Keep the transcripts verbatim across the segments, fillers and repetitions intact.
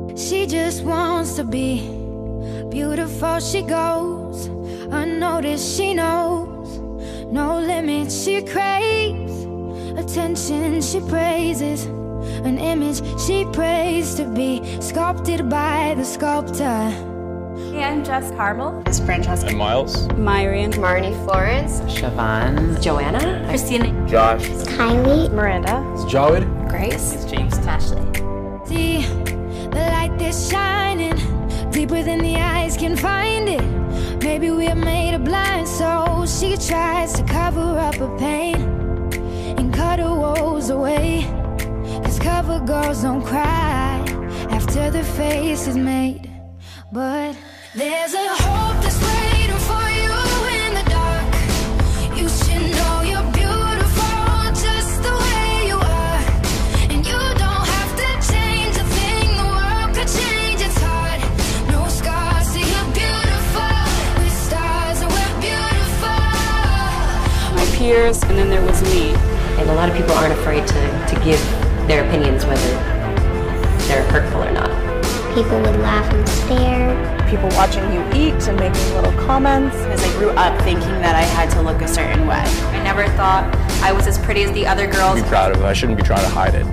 She just wants to be beautiful. She goes unnoticed. She knows no limits. She craves attention. She praises an image she prays to be sculpted by the sculptor. Hey, I'm Jess Carmel. It's Francesca. I'm Miles. Myrian. Marnie Florence. Siobhan. Joanna. Christina. Josh. It's Kylie. Miranda. It's Jawed. Grace. It's James. Ashley. See the light that's shining deeper than the eyes can find it. Maybe we're made of blind souls. She tries to cover up her pain and cut her woes away. Cause cover girls don't cry after their face is made. But there's a hope that's waiting for you in the dark. You should know you're beautiful just the way you are. And you don't have to change a thing. The world could change, it's hard. No scars, see you're beautiful. With stars and we're beautiful. My peers, and then there was me. And a lot of people aren't afraid to, to give their opinions, whether they're hurtful or not. People would laugh and stare. People watching you eat and making little comments. Because I grew up thinking that I had to look a certain way. I never thought I was as pretty as the other girls. Be proud of it. I shouldn't be trying to hide it.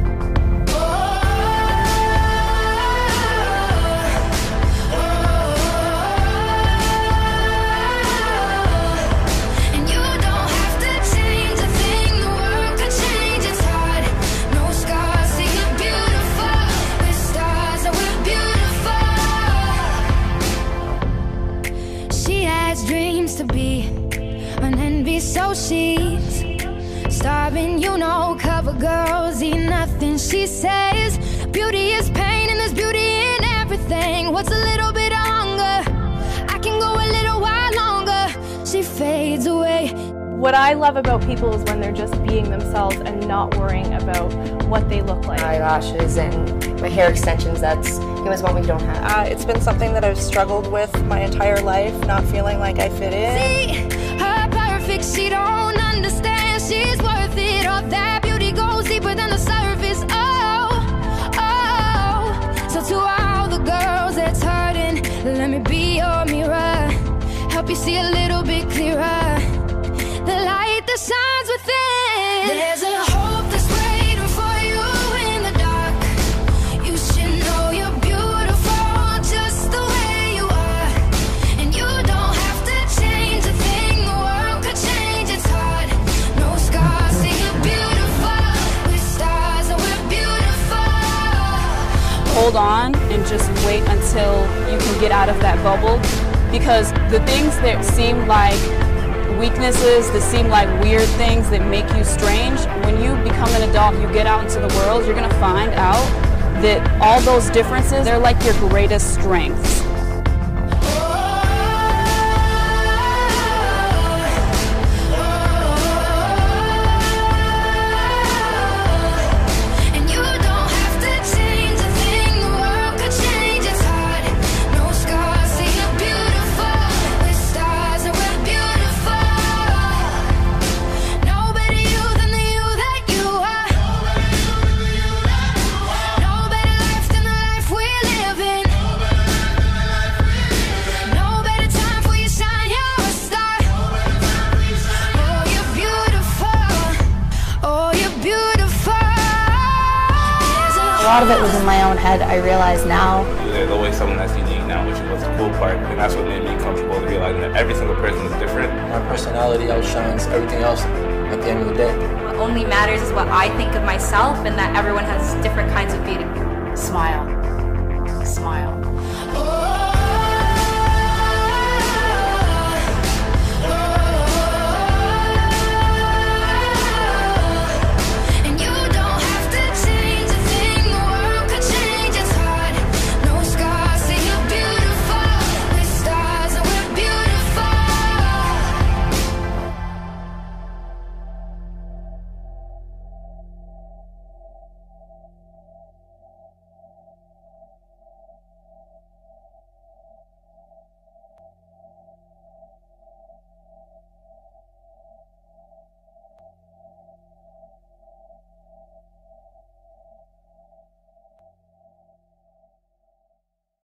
Dreams to be an envy, so she's starving. You know, cover girls eat nothing. She says beauty is pain and there's beauty in everything. What's a little bit of hunger? I can go a little while longer. She fades away. What I love about people is when they're just being themselves and not worrying about what they look like. Eyelashes and my hair extensions, that's it was one we don't have. Uh, it's been something that I've struggled with my entire life, not feeling like I fit in. See, her perfect, she don't understand. She's worth it. All that beauty goes deeper than the surface. Oh, oh. So to all the girls that's hurting, let me be your mirror. Help you see a little bit clearer. The light that shines within. There's a hope that's waiting for you in the dark. You should know you're beautiful just the way you are. And you don't have to change a thing. The world could change, it's hard. No scars, see you're beautiful. With stars and we're beautiful. Hold on and just wait until you can get out of that bubble. Because the things that seem like weaknesses, that seem like weird things that make you strange, when you become an adult, you get out into the world, you're going to find out that all those differences, they're like your greatest strengths. A lot of it was in my own head, I realize now. There's always someone that's unique now, which was the cool part, and that's what made me comfortable to realizing that every single person is different. My personality outshines everything else at the end of the day. What only matters is what I think of myself, and that everyone has different kinds of beauty.